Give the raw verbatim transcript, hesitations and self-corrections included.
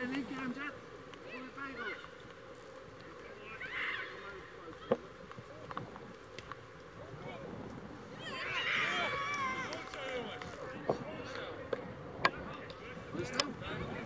de linker hem zet. Voor de tegels. Wat is het nou?